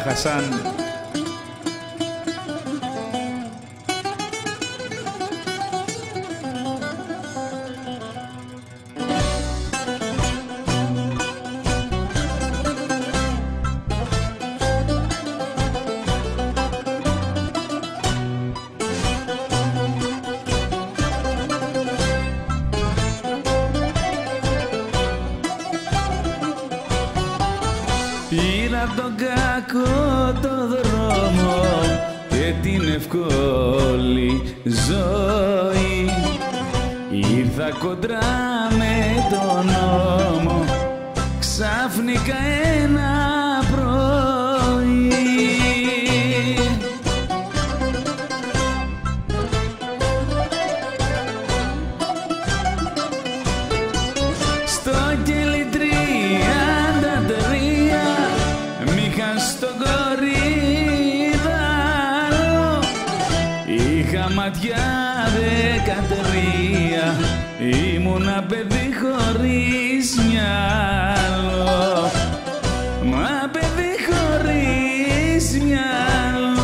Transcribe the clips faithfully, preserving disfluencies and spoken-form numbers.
Χασάν. Πήρα τον κακό το δρόμο και την ευκόλη ζωή. Ήρθα κοντρά με τον νόμο ξαφνικά ένα πρωί. Στο κελί τριάντα τρία μήχαν στον κορίδαλο, είχα ματιά δεκατρία, ήμουνα παιδί χωρίς μυαλό, μα παιδί χωρίς μυαλό.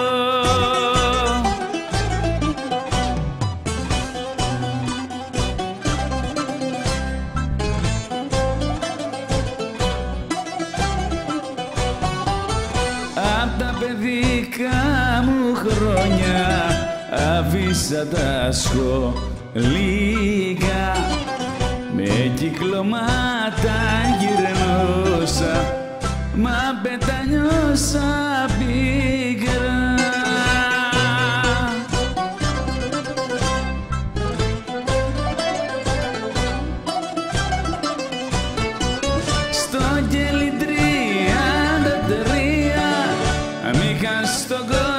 Απ' τα παιδικά μου χρόνια αφήσα τα σχολικά, με κυκλώματα γυρνούσα, μα πετανιώσα πικρά. Στο κελί τριάντα τρία μήχαν στον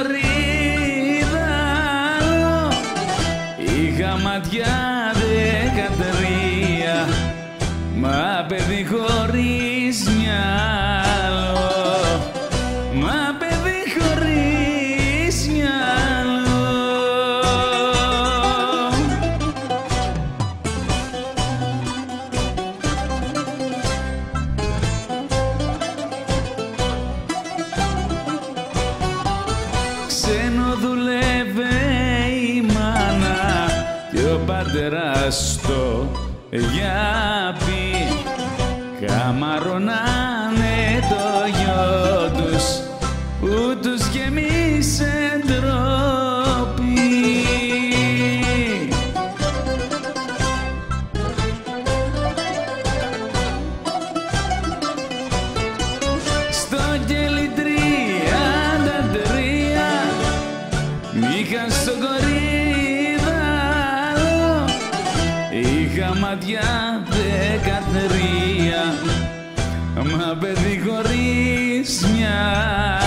κορίδαλο, είχα ματιά δεκατρία, μα παιδί χωρίς μυαλό, μα παιδί χωρίς μυαλό. Ξένο δουλεύε η μάνα και ο πατέρας το γιάπη, καμαρώνανε το γιο τους που τους γεμίσε ντροπή. Στο κελί τριάντα τρία μήχαν στον κορίδαλο, είχα ματιά δεκατρία, μα παιδί χωρίς μυαλό.